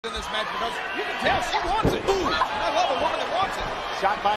in this match because you can tell she wants it.